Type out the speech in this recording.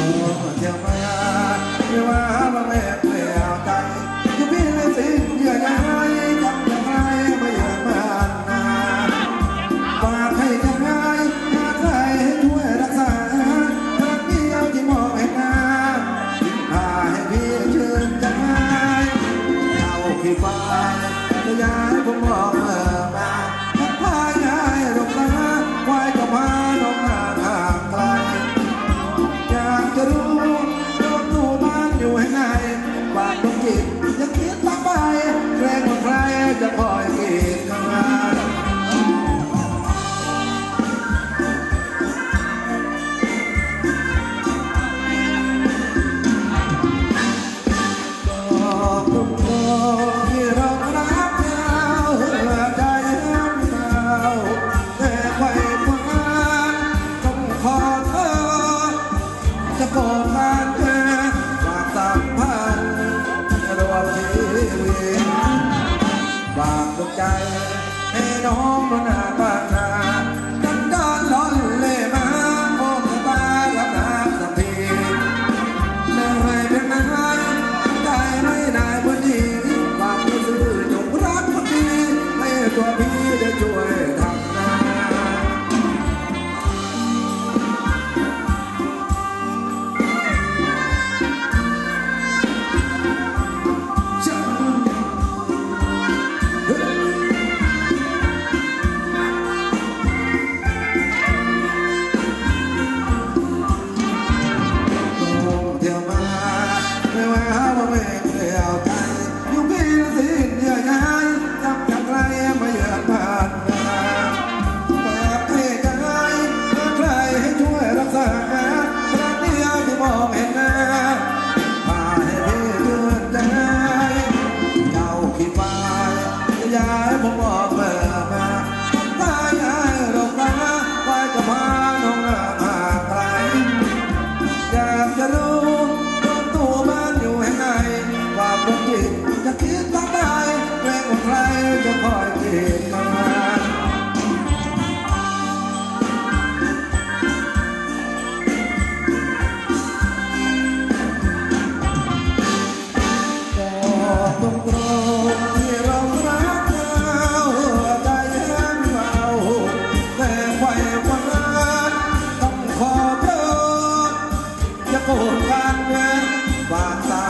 เที่ยวมาไม่ว่าแม่เปลี่ยวใจอยู่พี่เลยสิเยื่อใยทำอย่างไรไม่อยากมานาฝากให้ยังไงหาใครให้ช่วยรักษาครั้งเดียวที่มองเห็นหน้าพาให้พี่ชื่นใจเอาขี้ฟ้าจะย้ายผมมองมาทักทายให้ลงน้ำไว้กับพาน้องนาทางไกลอยากจะรู้รถตู้บ้านอยู่ให้ไหนฝากดวงจิตอย่าคิดตั้งไปเกรงว่าใครจะคอยกีดกันมาฝากดวงใจให้น้องบนหน้าบ้านนากันดอนร้อนเล่มาโอ้มตาลับน้ำสัมพีเหนื่อยเป็นนายได้ไม่ได้พอดีฝากมือซื้อจงรักคนดีให้ตัวพี่ได้ช่วยทำนาผมบอกมาตายให้ดอกฟ้าไว้กับพาน้องนาทางไกลอยากจะรู้รถตู้บ้านอยู่แห่งไหนว่าดวงจิตจะคิดตั้งได้แกล้งว่าใครจะคอยกีดกันโกรธกันเงินฝาก